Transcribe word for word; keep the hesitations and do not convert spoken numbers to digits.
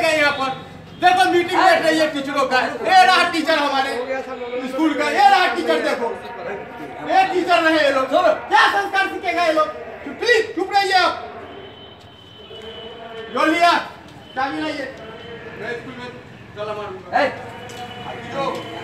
बैठेगा यहाँ पर। देखो मीटिंग बैठ रही है टीचरों का। ये रहा टीचर हमारे स्कूल का, ये रहा टीचर। देखो ये टीचर रहे ये लोग। क्या संस्कार सीखेगा ये लोग? प्लीज चुप रहिए आप। जो लिया चाबी लाइए, मैं स्कूल में ताला मारूंगा।